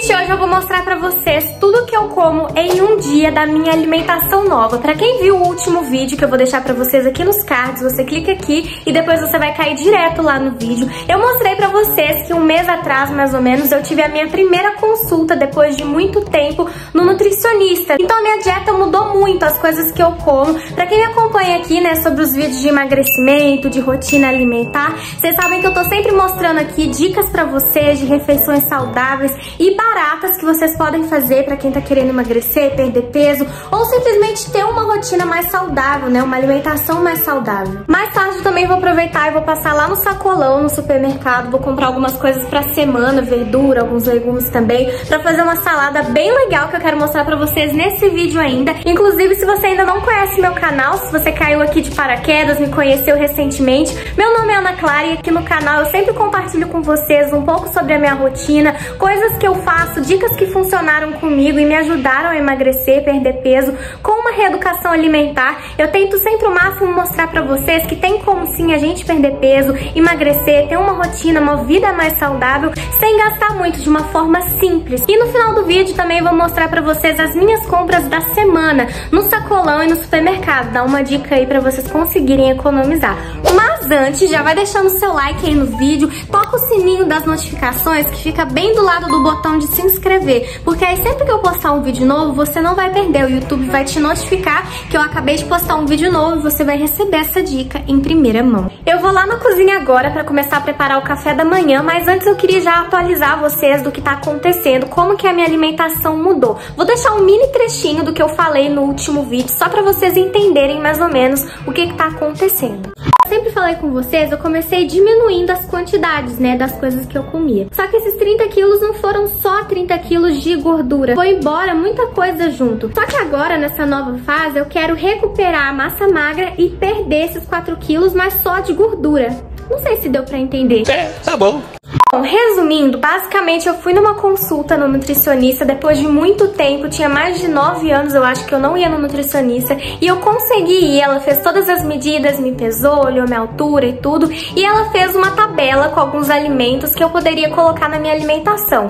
Gente, hoje eu vou mostrar pra vocês tudo que eu como em um dia da minha alimentação nova. Pra quem viu o último vídeo, que eu vou deixar pra vocês aqui nos cards, você clica aqui e depois você vai cair direto lá no vídeo. Eu mostrei pra vocês que um mês atrás, mais ou menos, eu tive a minha primeira consulta depois de muito tempo no nutricionista. Então a minha dieta mudou muito, as coisas que eu como. Pra quem me acompanha aqui, né, sobre os vídeos de emagrecimento, de rotina alimentar, vocês sabem que eu tô sempre mostrando aqui dicas pra vocês de refeições saudáveis e baratas que vocês podem fazer pra quem tá querendo emagrecer, perder peso ou simplesmente ter uma rotina mais saudável, né? Uma alimentação mais saudável. Mais tarde eu também vou aproveitar e vou passar lá no sacolão, no supermercado, vou comprar algumas coisas pra semana, verdura, alguns legumes também, pra fazer uma salada bem legal que eu quero mostrar pra vocês nesse vídeo ainda. Inclusive, se você ainda não conhece meu canal, se você caiu aqui de paraquedas, me conheceu recentemente, meu nome é Ana Clara e aqui no canal eu sempre compartilho com vocês um pouco sobre a minha rotina, coisas que eu faço, dicas que funcionaram comigo e me ajudaram a emagrecer, perder peso, com uma reeducação alimentar. Eu tento sempre o máximo mostrar pra vocês que tem como sim a gente perder peso, emagrecer, ter uma rotina, uma vida mais saudável, sem gastar muito, de uma forma simples. E no final do vídeo também vou mostrar pra vocês as minhas compras da semana, no sacolão e no supermercado. Dá uma dica aí pra vocês conseguirem economizar. Mas antes, já vai deixando o seu like aí no vídeo, toca o sininho das notificações que fica bem do lado do botão de se inscrever, porque aí sempre que eu postar um vídeo novo, você não vai perder, o YouTube vai te notificar que eu acabei de postar um vídeo novo e você vai receber essa dica em primeira mão. Eu vou lá na cozinha agora para começar a preparar o café da manhã, mas antes eu queria já atualizar vocês do que tá acontecendo, como que a minha alimentação mudou. Vou deixar um mini trechinho do que eu falei no último vídeo, só para vocês entenderem mais ou menos o que tá acontecendo. Sempre falei com vocês, eu comecei diminuindo as quantidades, né, das coisas que eu comia. Só que esses 30 quilos não foram só 30 quilos de gordura, foi embora muita coisa junto. Só que agora, nessa nova fase, eu quero recuperar a massa magra e perder esses 4 quilos, mas só de gordura. Não sei se deu pra entender. Tá bom. Bom, resumindo, basicamente eu fui numa consulta no nutricionista depois de muito tempo, tinha mais de 9 anos eu acho que eu não ia no nutricionista, e eu consegui ir. Ela fez todas as medidas, me pesou, olhou minha altura e tudo, e ela fez uma tabela com alguns alimentos que eu poderia colocar na minha alimentação.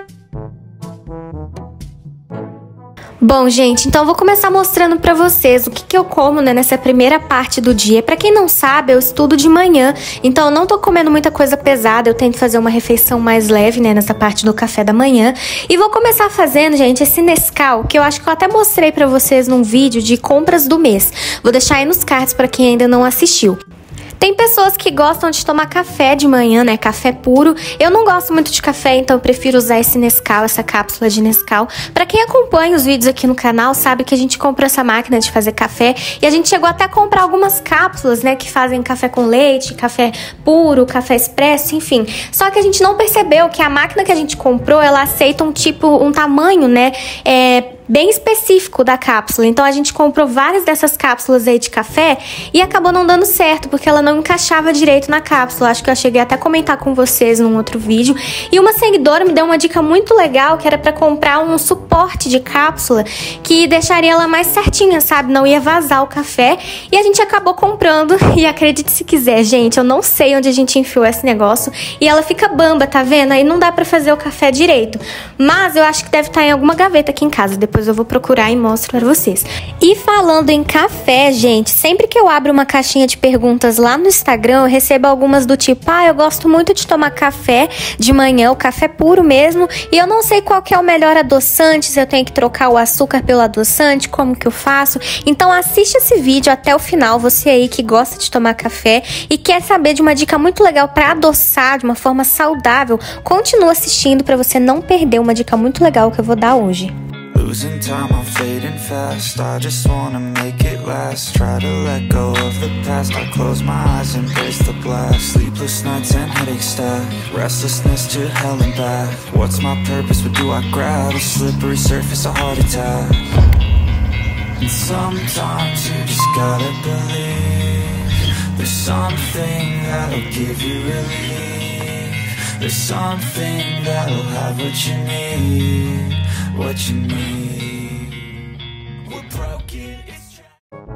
Bom, gente, então eu vou começar mostrando pra vocês o que eu como, né, nessa primeira parte do dia. Pra quem não sabe, eu estudo de manhã, então eu não tô comendo muita coisa pesada, eu tento fazer uma refeição mais leve, né, nessa parte do café da manhã. E vou começar fazendo, gente, esse Nescau, que eu acho que eu até mostrei pra vocês num vídeo de compras do mês. Vou deixar aí nos cards pra quem ainda não assistiu. Tem pessoas que gostam de tomar café de manhã, né? Café puro. Eu não gosto muito de café, então eu prefiro usar esse Nescau, essa cápsula de Nescau. Pra quem acompanha os vídeos aqui no canal, sabe que a gente comprou essa máquina de fazer café e a gente chegou até a comprar algumas cápsulas, né? Que fazem café com leite, café puro, café expresso, enfim. Só que a gente não percebeu que a máquina que a gente comprou, ela aceita um tamanho, né? Bem específico da cápsula. Então a gente comprou várias dessas cápsulas aí de café e acabou não dando certo, porque ela não encaixava direito na cápsula. Acho que eu cheguei até a comentar com vocês num outro vídeo. E uma seguidora me deu uma dica muito legal, que era pra comprar um suporte de cápsula que deixaria ela mais certinha, sabe? Não ia vazar o café. E a gente acabou comprando, e acredite se quiser, gente, eu não sei onde a gente enfiou esse negócio e ela fica bamba, tá vendo? Aí não dá pra fazer o café direito. Mas eu acho que deve estar em alguma gaveta aqui em casa. Depois eu vou procurar e mostro pra vocês. E falando em café, gente, sempre que eu abro uma caixinha de perguntas lá no Instagram, eu recebo algumas do tipo, eu gosto muito de tomar café de manhã, o café puro mesmo, e eu não sei qual que é o melhor adoçante, se eu tenho que trocar o açúcar pelo adoçante, como que eu faço. Então assiste esse vídeo até o final, você aí que gosta de tomar café e quer saber de uma dica muito legal pra adoçar de uma forma saudável, continua assistindo pra você não perder uma dica muito legal que eu vou dar hoje. Losing time, I'm fading fast. I just wanna make it last. Try to let go of the past. I close my eyes, embrace the blast. Sleepless nights and headaches stack. Restlessness to hell and back. What's my purpose? What do I grab? A slippery surface, a heart attack. And sometimes you just gotta believe there's something that'll give you relief. There's something that'll have what you need. What you need. We're broken, it's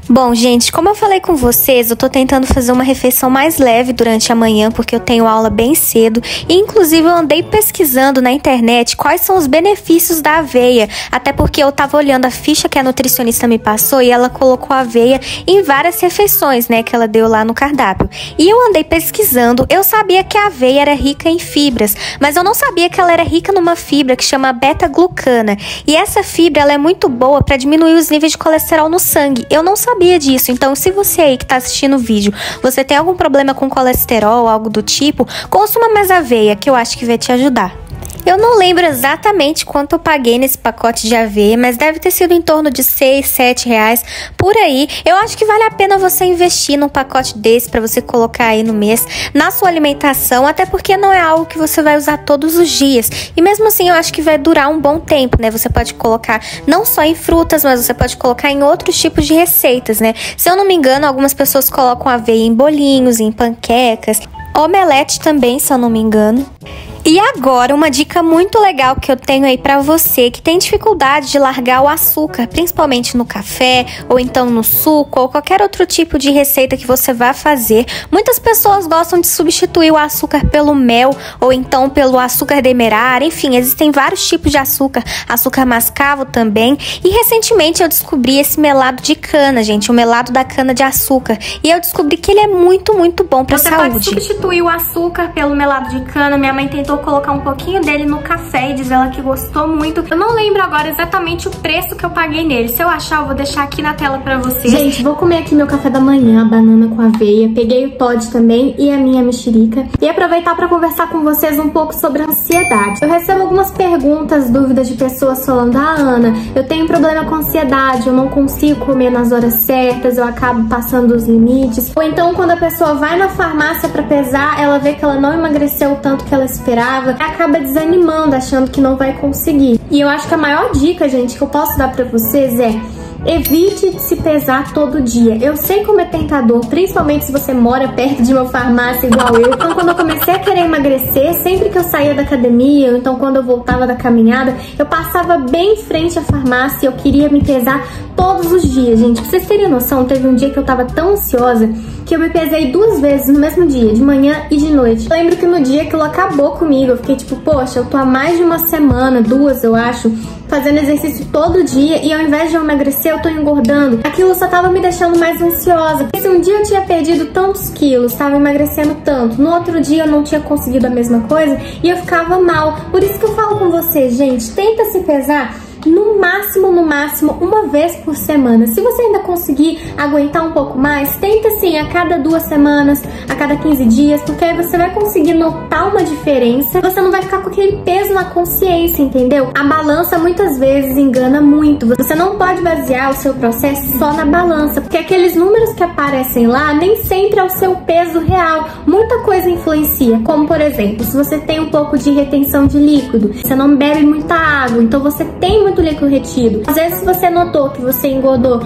Bom, gente, como eu falei com vocês, eu tô tentando fazer uma refeição mais leve durante a manhã, porque eu tenho aula bem cedo. E, inclusive, eu andei pesquisando na internet quais são os benefícios da aveia. Até porque eu tava olhando a ficha que a nutricionista me passou e ela colocou a aveia em várias refeições, né, que ela deu lá no cardápio. E eu andei pesquisando, eu sabia que a aveia era rica em fibras, mas eu não sabia que ela era rica numa fibra que chama beta-glucana. E essa fibra, ela é muito boa para diminuir os níveis de colesterol no sangue. Eu não sabia disso, então se você aí que tá assistindo o vídeo, você tem algum problema com colesterol, algo do tipo, consuma mais aveia, que eu acho que vai te ajudar. Eu não lembro exatamente quanto eu paguei nesse pacote de aveia, mas deve ter sido em torno de 6, 7 reais, por aí. Eu acho que vale a pena você investir num pacote desse para você colocar aí no mês, na sua alimentação, até porque não é algo que você vai usar todos os dias. E mesmo assim eu acho que vai durar um bom tempo, né? Você pode colocar não só em frutas, mas você pode colocar em outros tipos de receitas, né? Se eu não me engano, algumas pessoas colocam aveia em bolinhos, em panquecas, omelete também, se eu não me engano. E agora, uma dica muito legal que eu tenho aí pra você que tem dificuldade de largar o açúcar, principalmente no café, ou então no suco, ou qualquer outro tipo de receita que você vá fazer. Muitas pessoas gostam de substituir o açúcar pelo mel, ou então pelo açúcar demerara, enfim, existem vários tipos de açúcar, açúcar mascavo também. E recentemente eu descobri esse melado de cana, gente, o melado da cana de açúcar. E eu descobri que ele é muito, muito bom pra saúde. Você pode substituir o açúcar pelo melado de cana. Minha mãe tentou colocar um pouquinho dele no café e diz ela que gostou muito. Eu não lembro agora exatamente o preço que eu paguei nele. Se eu achar, eu vou deixar aqui na tela pra vocês. Gente, vou comer aqui meu café da manhã, banana com aveia. Peguei o Todd também e a minha mexerica. E aproveitar pra conversar com vocês um pouco sobre a ansiedade. Eu recebo algumas perguntas, dúvidas de pessoas falando: ah, Ana, eu tenho problema com ansiedade, eu não consigo comer nas horas certas, eu acabo passando dos limites. Ou então, quando a pessoa vai na farmácia pra pesar, ela vê que ela não emagreceu o tanto que ela esperava, acaba desanimando, achando que não vai conseguir. E eu acho que a maior dica, gente, que eu posso dar pra vocês é: evite se pesar todo dia. Eu sei como é tentador, principalmente se você mora perto de uma farmácia igual eu. Então, quando eu comecei a querer emagrecer, sempre que eu saía da academia, ou então quando eu voltava da caminhada, eu passava bem em frente à farmácia e eu queria me pesar todos os dias, gente. Pra vocês terem noção, teve um dia que eu tava tão ansiosa que eu me pesei 2 vezes no mesmo dia, de manhã e de noite. Eu lembro que no dia aquilo acabou comigo, eu fiquei tipo, poxa, eu tô há mais de uma semana, 2 eu acho, fazendo exercício todo dia e ao invés de eu emagrecer, eu tô engordando. Aquilo só tava me deixando mais ansiosa. Porque se um dia eu tinha perdido tantos quilos, tava emagrecendo tanto, no outro dia eu não tinha conseguido a mesma coisa e eu ficava mal. Por isso que eu falo com vocês, gente, tenta se pesar no máximo, uma vez por semana. Se você ainda conseguir aguentar um pouco mais, tenta assim a cada 2 semanas, a cada 15 dias, porque aí você vai conseguir notar uma diferença. Você não vai ficar com aquele peso na consciência, entendeu? A balança muitas vezes engana muito. Você não pode basear o seu processo só na balança, porque aqueles números que aparecem lá nem sempre é o seu peso real. Muita coisa influencia, como por exemplo, se você tem um pouco de retenção de líquido, você não bebe muita água, então você tem muito líquido retido. Às vezes, se você notou que você engordou,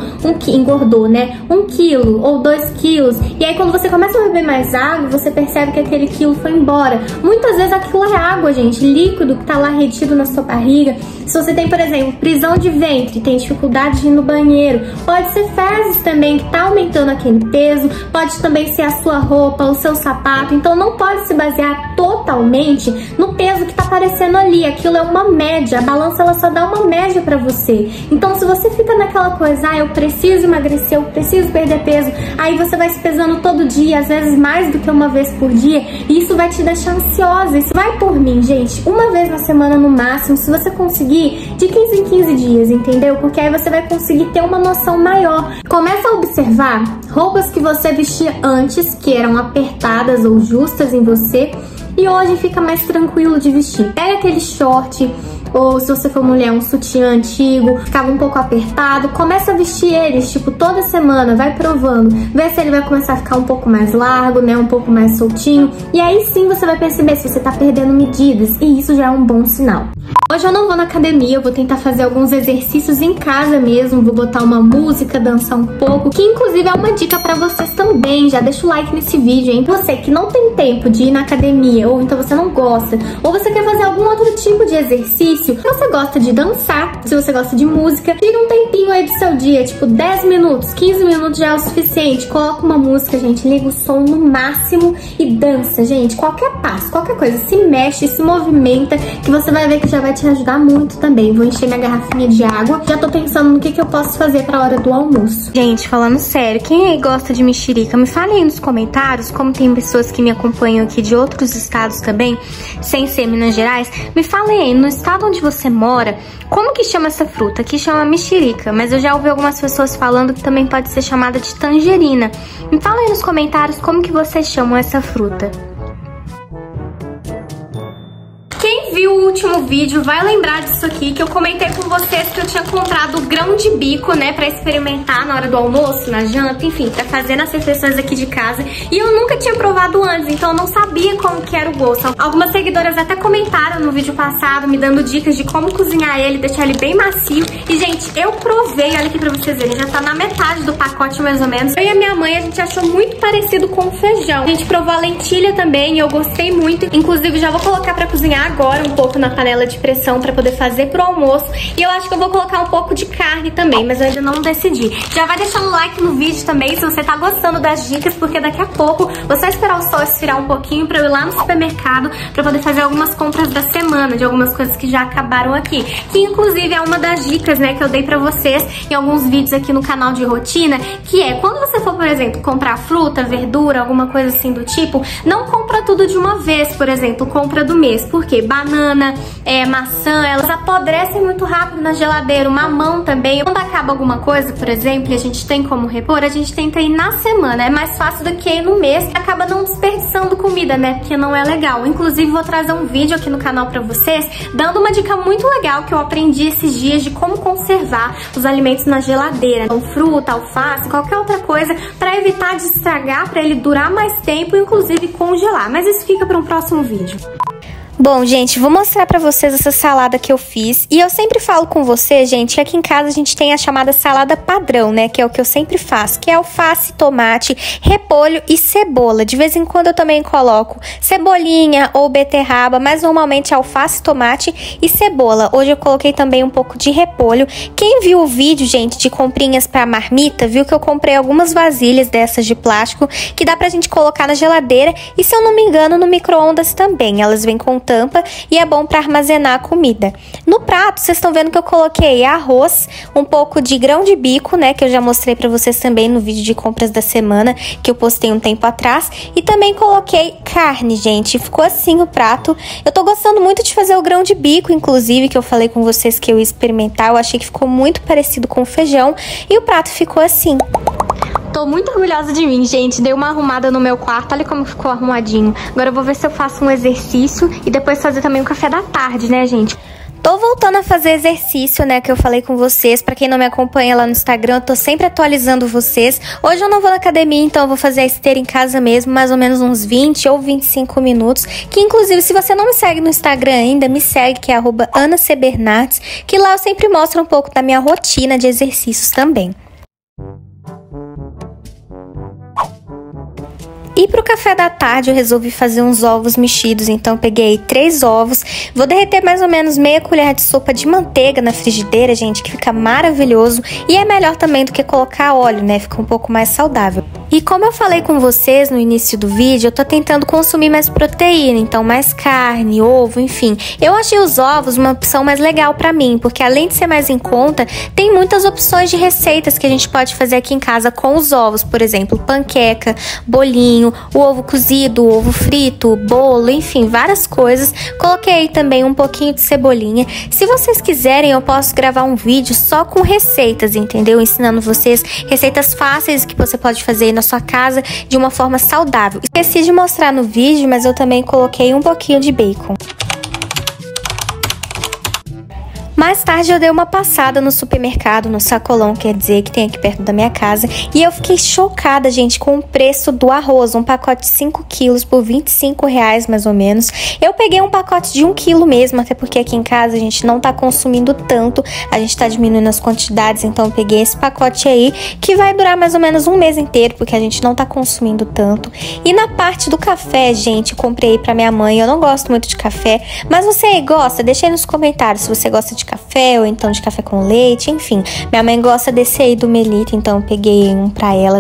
né, 1 quilo ou 2 quilos, e aí quando você começa a beber mais água, você percebe que aquele quilo foi embora. Muitas vezes aquilo é água, gente, líquido que tá lá retido na sua barriga. Se você tem, por exemplo, prisão de ventre, tem dificuldade de ir no banheiro, pode ser fezes também que tá aumentando aquele peso, pode também ser a sua roupa, o seu sapato. Então não pode se basear totalmente no peso que tá aparecendo ali. Aquilo é uma média, a balança ela só dá uma média pra você. Então se você fica naquela coisa, ah, eu preciso emagrecer, eu preciso perder peso, aí você vai se pesando todo dia, às vezes mais do que uma vez por dia, e isso vai te deixar ansiosa. Isso vai por mim, gente, uma vez na semana no máximo, se você conseguir, de 15 em 15 dias, entendeu? Porque aí você vai conseguir ter uma noção maior. Começa a observar roupas que você vestia antes, que eram apertadas ou justas em você, e hoje fica mais tranquilo de vestir. Pega aquele short, ou se você for mulher, um sutiã antigo, ficava um pouco apertado, começa a vestir eles, tipo, toda semana, vai provando, vê se ele vai começar a ficar um pouco mais largo, né, um pouco mais soltinho, e aí sim você vai perceber se você tá perdendo medidas, e isso já é um bom sinal. Hoje eu não vou na academia, eu vou tentar fazer alguns exercícios em casa mesmo, vou botar uma música, dançar um pouco, que inclusive é uma dica pra vocês também. Já deixa o like nesse vídeo, hein? Você que não tem tempo de ir na academia, ou então você não gosta, ou você quer fazer algum outro tipo de exercício, se você gosta de dançar, se você gosta de música, tira um tempinho aí do seu dia, tipo 10 minutos, 15 minutos já é o suficiente. Coloca uma música, gente, liga o som no máximo e dança, gente. Qualquer passo, qualquer coisa, se mexe, se movimenta, que você vai ver que já vai te ajudar muito também. Vou encher minha garrafinha de água. Já tô pensando no que eu posso fazer pra hora do almoço. Gente, falando sério, quem aí gosta de mexerica, me fale aí nos comentários, como tem pessoas que me acompanham aqui de outros estados também, sem ser Minas Gerais, me fale aí, no estado onde você mora, como que chama essa fruta? Aqui chama mexerica, mas eu já ouvi algumas pessoas falando que também pode ser chamada de tangerina. Me fala aí nos comentários como que vocês chamam essa fruta. Quem viu o último vídeo vai lembrar disso aqui, que eu comentei com vocês que eu tinha comprado o grão de bico, né, pra experimentar na hora do almoço, na janta, enfim, pra fazer nas refeições aqui de casa. E eu nunca tinha provado antes, então eu não sabia como que era o gosto. Algumas seguidoras até comentaram no vídeo passado, me dando dicas de como cozinhar ele, deixar ele bem macio. E, gente, eu provei, olha aqui pra vocês verem, já tá na metade do pacote, mais ou menos. Eu e a minha mãe, a gente achou muito parecido com o feijão. A gente provou a lentilha também e eu gostei muito. Inclusive, já vou colocar pra cozinhar agora um pouco na panela de pressão pra poder fazer pro almoço. E eu acho que eu vou colocar um pouco de carne também, mas eu ainda não decidi. Já vai deixando o like no vídeo também se você tá gostando das dicas, porque daqui a pouco vou só esperar o sol esfriar um pouquinho pra eu ir lá no supermercado pra poder fazer algumas compras da semana, de algumas coisas que já acabaram aqui. Que inclusive é uma das dicas, né, que eu dei pra vocês em alguns vídeos aqui no canal de rotina, que é quando você for, por exemplo, comprar fruta, verdura, alguma coisa assim do tipo, não compra tudo de uma vez, por exemplo, compra do mês. Por quê? Banana, maçã, elas apodrecem muito rápido na geladeira, o mamão também. Quando acaba alguma coisa, por exemplo, e a gente tem como repor, a gente tenta ir na semana. É mais fácil do que ir no mês, acaba não desperdiçando comida, né, porque não é legal. Inclusive, vou trazer um vídeo aqui no canal pra vocês, dando uma dica muito legal que eu aprendi esses dias de como conservar os alimentos na geladeira. Então, fruta, alface, qualquer outra coisa, pra evitar de estragar, pra ele durar mais tempo, inclusive congelar. Mas isso fica para um próximo vídeo. Bom, gente, vou mostrar pra vocês essa salada que eu fiz. E eu sempre falo com vocês, gente, que aqui em casa a gente tem a chamada salada padrão, né? Que é o que eu sempre faço, que é alface, tomate, repolho e cebola. De vez em quando eu também coloco cebolinha ou beterraba, mas normalmente alface, tomate e cebola. Hoje eu coloquei também um pouco de repolho. Quem viu o vídeo, gente, de comprinhas pra marmita, viu que eu comprei algumas vasilhas dessas de plástico, que dá pra gente colocar na geladeira e, se eu não me engano, no micro-ondas também. Elas vêm com tampa e é bom para armazenar a comida. No prato, vocês estão vendo que eu coloquei arroz, um pouco de grão de bico, né, que eu já mostrei para vocês também no vídeo de compras da semana, que eu postei um tempo atrás, e também coloquei carne, gente. Ficou assim o prato. Eu tô gostando muito de fazer o grão de bico, inclusive, que eu falei com vocês que eu ia experimentar. Eu achei que ficou muito parecido com o feijão, e o prato ficou assim. Tô muito orgulhosa de mim, gente. Dei uma arrumada no meu quarto. Olha como ficou arrumadinho. Agora eu vou ver se eu faço um exercício e depois fazer também um café da tarde, né, gente? Tô voltando a fazer exercício, né, que eu falei com vocês. Pra quem não me acompanha lá no Instagram, eu tô sempre atualizando vocês. Hoje eu não vou na academia, então eu vou fazer a esteira em casa mesmo, mais ou menos uns 20 ou 25 minutos. Que, inclusive, se você não me segue no Instagram ainda, me segue, que é @AnaCBernardes, que lá eu sempre mostro um pouco da minha rotina de exercícios também. E pro café da tarde eu resolvi fazer uns ovos mexidos, então peguei 3 ovos, vou derreter mais ou menos meia colher de sopa de manteiga na frigideira, gente, que fica maravilhoso e é melhor também do que colocar óleo, né, fica um pouco mais saudável. E como eu falei com vocês no início do vídeo, eu tô tentando consumir mais proteína, então mais carne, ovo, enfim. Eu achei os ovos uma opção mais legal pra mim, porque além de ser mais em conta, tem muitas opções de receitas que a gente pode fazer aqui em casa com os ovos, por exemplo, panqueca, bolinho, o ovo cozido, o ovo frito, bolo, enfim, várias coisas. Coloquei também um pouquinho de cebolinha. Se vocês quiserem, eu posso gravar um vídeo só com receitas, entendeu? Ensinando vocês receitas fáceis que você pode fazer na sua casa de uma forma saudável. Esqueci de mostrar no vídeo, mas eu também coloquei um pouquinho de bacon. Mais tarde eu dei uma passada no supermercado, no Sacolão, quer dizer, que tem aqui perto da minha casa, e eu fiquei chocada, gente, com o preço do arroz, um pacote de 5 quilos por R$25 mais ou menos. Eu peguei um pacote de 1 quilo mesmo, até porque aqui em casa a gente não tá consumindo tanto, a gente tá diminuindo as quantidades, então eu peguei esse pacote aí, que vai durar mais ou menos um mês inteiro, porque a gente não tá consumindo tanto. E na parte do café, gente, eu comprei pra minha mãe, eu não gosto muito de café, mas você gosta? Deixa aí nos comentários se você gosta de café ou então de café com leite, enfim. Minha mãe gosta desse aí do Melita, então eu peguei um pra ela,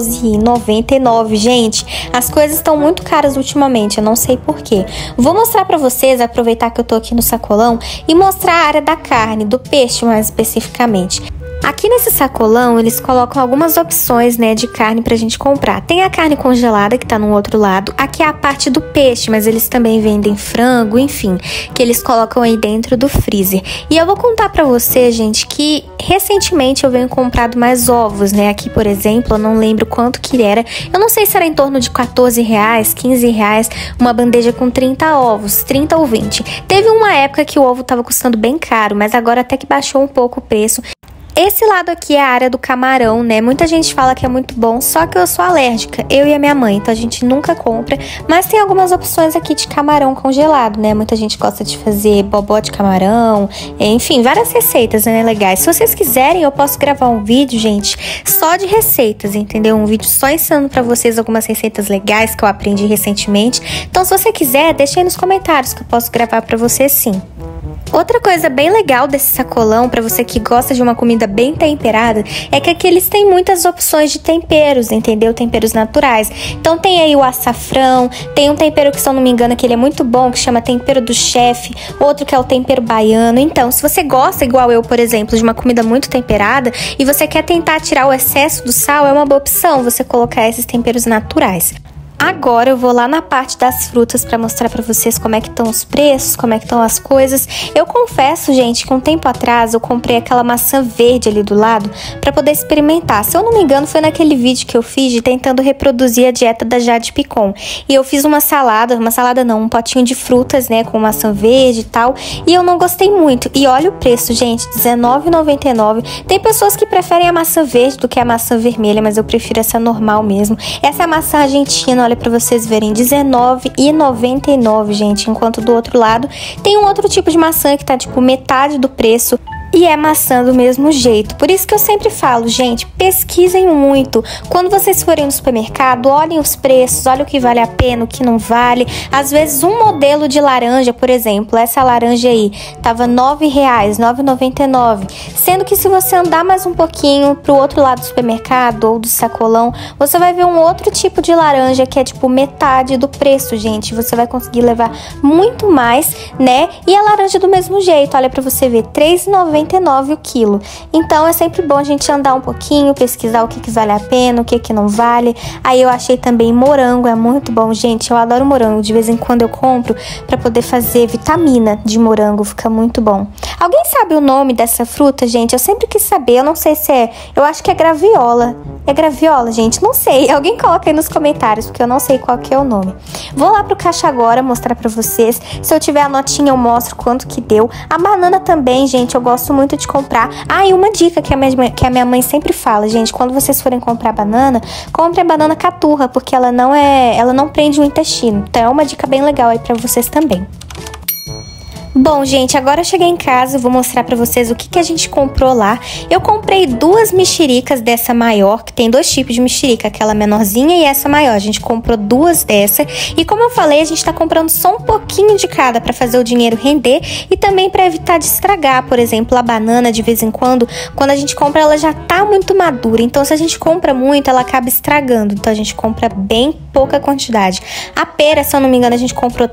R$12,99. Gente, as coisas estão muito caras ultimamente, eu não sei porquê. Vou mostrar pra vocês, aproveitar que eu tô aqui no Sacolão, e mostrar a área da carne, do peixe mais especificamente. Aqui nesse sacolão, eles colocam algumas opções, né, de carne pra gente comprar. Tem a carne congelada, que tá no outro lado. Aqui é a parte do peixe, mas eles também vendem frango, enfim, que eles colocam aí dentro do freezer. E eu vou contar pra você, gente, que recentemente eu venho comprado mais ovos, né? Aqui, por exemplo, eu não lembro quanto que era. Eu não sei se era em torno de R$14, R$15, uma bandeja com 30 ovos, 30 ou 20. Teve uma época que o ovo tava custando bem caro, mas agora até que baixou um pouco o preço. Esse lado aqui é a área do camarão, né? Muita gente fala que é muito bom, só que eu sou alérgica, eu e a minha mãe, então a gente nunca compra. Mas tem algumas opções aqui de camarão congelado, né? Muita gente gosta de fazer bobó de camarão, enfim, várias receitas, né, legais. Se vocês quiserem, eu posso gravar um vídeo, gente, só de receitas, entendeu? Um vídeo só ensinando pra vocês algumas receitas legais que eu aprendi recentemente. Então, se você quiser, deixa aí nos comentários que eu posso gravar pra você sim. Outra coisa bem legal desse sacolão, pra você que gosta de uma comida bem temperada, é que aqui eles têm muitas opções de temperos, entendeu? Temperos naturais. Então tem aí o açafrão, tem um tempero que, se eu não me engano, que ele é muito bom, que chama tempero do chefe, outro que é o tempero baiano. Então, se você gosta, igual eu, por exemplo, de uma comida muito temperada e você quer tentar tirar o excesso do sal, é uma boa opção você colocar esses temperos naturais. Agora eu vou lá na parte das frutas pra mostrar pra vocês como é que estão os preços, como é que estão as coisas. Eu confesso, gente, que um tempo atrás eu comprei aquela maçã verde ali do lado pra poder experimentar. Se eu não me engano, foi naquele vídeo que eu fiz de tentando reproduzir a dieta da Jade Picon. E eu fiz uma salada não, um potinho de frutas, né, com maçã verde e tal. E eu não gostei muito. E olha o preço, gente, R$19,99. Tem pessoas que preferem a maçã verde do que a maçã vermelha, mas eu prefiro essa normal mesmo. Essa é a maçã argentina, olha pra vocês verem, R$19,99, gente, enquanto do outro lado tem um outro tipo de maçã que tá tipo metade do preço e é maçã do mesmo jeito. Por isso que eu sempre falo, gente, pesquisem muito. Quando vocês forem no supermercado, olhem os preços, olhem o que vale a pena, o que não vale. Às vezes um modelo de laranja, por exemplo, essa laranja aí, tava R$9, R$9,99. Sendo que se você andar mais um pouquinho pro outro lado do supermercado ou do sacolão, você vai ver um outro tipo de laranja que é tipo metade do preço, gente. Você vai conseguir levar muito mais, né? E a laranja do mesmo jeito, olha pra você ver, R$3,99 o quilo. Então é sempre bom a gente andar um pouquinho, pesquisar o que vale a pena, o que não vale. Aí eu achei também morango, é muito bom, gente. Eu adoro morango, de vez em quando eu compro pra poder fazer vitamina de morango, fica muito bom. Alguém sabe o nome dessa fruta, gente? Eu sempre quis saber, eu não sei se é... Eu acho que é graviola. É graviola, gente? Não sei. Alguém coloca aí nos comentários, porque eu não sei qual que é o nome. Vou lá pro caixa agora mostrar pra vocês. Se eu tiver a notinha, eu mostro quanto que deu. A banana também, gente, eu gosto muito de comprar. Ah, e uma dica que a minha mãe sempre fala, gente, quando vocês forem comprar banana, compre a banana caturra, porque ela não prende o intestino. Então é uma dica bem legal aí pra vocês também. Bom, gente, agora eu cheguei em casa, eu vou mostrar pra vocês o que a gente comprou lá. Eu comprei 2 mexericas dessa maior, que tem 2 tipos de mexerica, aquela menorzinha e essa maior. A gente comprou 2 dessa. E como eu falei, a gente tá comprando só um pouquinho de cada pra fazer o dinheiro render e também pra evitar de estragar. Por exemplo, a banana, de vez em quando a gente compra, ela já tá muito madura. Então, se a gente compra muito, ela acaba estragando. Então, a gente compra bem pouca quantidade. A pera, se eu não me engano, a gente comprou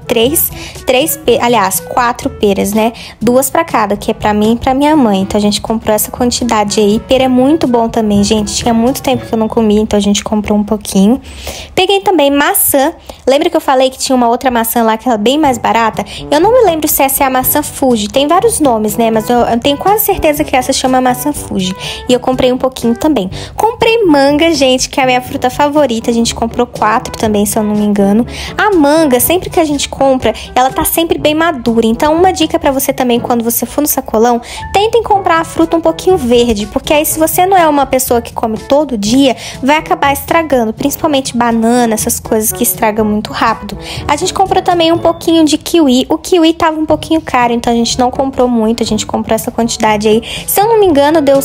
4 peras, né? 2 pra cada, que é pra mim e pra minha mãe. Então a gente comprou essa quantidade aí. Pera é muito bom também, gente. Tinha muito tempo que eu não comia, então a gente comprou um pouquinho. Peguei também maçã. Lembra que eu falei que tinha uma outra maçã lá que era bem mais barata? Eu não me lembro se essa é a maçã Fuji. Tem vários nomes, né? Mas eu tenho quase certeza que essa chama maçã Fuji. E eu comprei um pouquinho também. Comprei manga, gente, que é a minha fruta favorita. A gente comprou 4 também, se eu não me engano. A manga, sempre que a gente compra, ela tá sempre bem madura. Então uma dica pra você também, quando você for no sacolão, tentem comprar a fruta um pouquinho verde, porque aí se você não é uma pessoa que come todo dia, vai acabar estragando, principalmente banana, essas coisas que estragam muito rápido. A gente comprou também um pouquinho de kiwi. O kiwi tava um pouquinho caro, então a gente não comprou muito, a gente comprou essa quantidade aí. Se eu não me engano, deu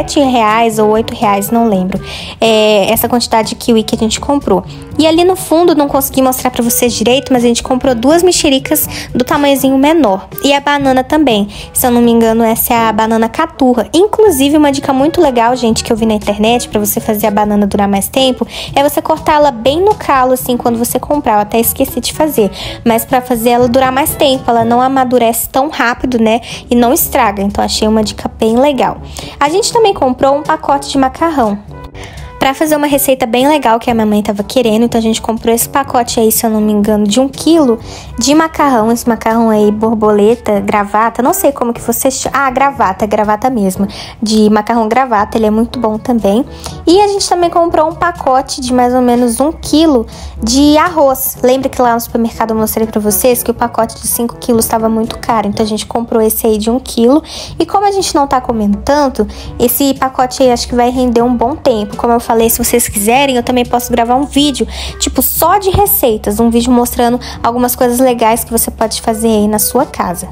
R$7 ou R$8, não lembro. Essa quantidade de kiwi que a gente comprou. E ali no fundo, não consegui mostrar pra vocês direito, mas a gente comprou 2 mexericas do tamanhozinho menor. E a banana também. Se eu não me engano, essa é a banana caturra. Inclusive, uma dica muito legal, gente, que eu vi na internet pra você fazer a banana durar mais tempo, é você cortar ela bem no calo, assim, quando você comprar. Eu até esqueci de fazer. Mas pra fazer ela durar mais tempo, ela não amadurece tão rápido, né? E não estraga. Então, achei uma dica bem legal. A gente também comprou um pacote de macarrão pra fazer uma receita bem legal que a minha mãe tava querendo. Então a gente comprou esse pacote aí, se eu não me engano, de 1 quilo de macarrão. Esse macarrão aí, borboleta, gravata, não sei como que você chama. Ah, gravata mesmo. De macarrão gravata, ele é muito bom também. E a gente também comprou um pacote de mais ou menos 1 quilo de arroz. Lembra que lá no supermercado eu mostrei pra vocês que o pacote de 5 quilos tava muito caro. Então a gente comprou esse aí de 1 quilo. E como a gente não tá comendo tanto, esse pacote aí acho que vai render um bom tempo. Como eu falei, se vocês quiserem, eu também posso gravar um vídeo, tipo, só de receitas, um vídeo mostrando algumas coisas legais que você pode fazer aí na sua casa.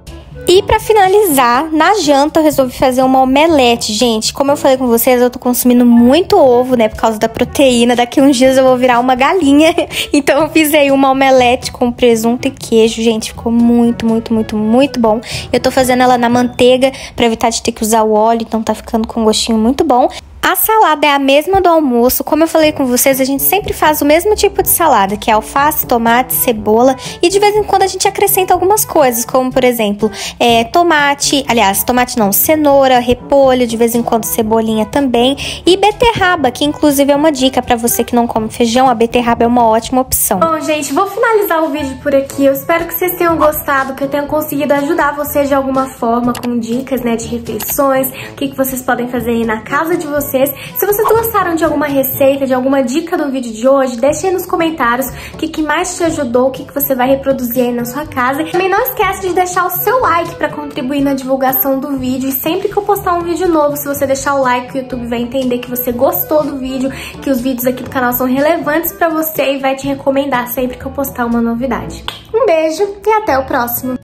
E pra finalizar, na janta eu resolvi fazer uma omelete, gente. Como eu falei com vocês, eu tô consumindo muito ovo, né, por causa da proteína. Daqui uns dias eu vou virar uma galinha. Então eu fiz aí uma omelete com presunto e queijo, gente. Ficou muito bom. Eu tô fazendo ela na manteiga pra evitar de ter que usar o óleo, então tá ficando com um gostinho muito bom. A salada é a mesma do almoço. Como eu falei com vocês, a gente sempre faz o mesmo tipo de salada, que é alface, tomate, cebola, e de vez em quando a gente acrescenta algumas coisas, como por exemplo, cenoura, repolho, de vez em quando cebolinha também, e beterraba, que inclusive é uma dica pra você que não come feijão, a beterraba é uma ótima opção. Bom, gente, vou finalizar o vídeo por aqui. Eu espero que vocês tenham gostado, que eu tenha conseguido ajudar vocês de alguma forma com dicas, né, de refeições, o que vocês podem fazer aí na casa de vocês. Se vocês gostaram de alguma receita, de alguma dica do vídeo de hoje, deixe aí nos comentários o que mais te ajudou, o que você vai reproduzir aí na sua casa. E também não esquece de deixar o seu like para contribuir na divulgação do vídeo. E sempre que eu postar um vídeo novo, se você deixar o like, o YouTube vai entender que você gostou do vídeo, que os vídeos aqui do canal são relevantes para você e vai te recomendar sempre que eu postar uma novidade. Um beijo e até o próximo!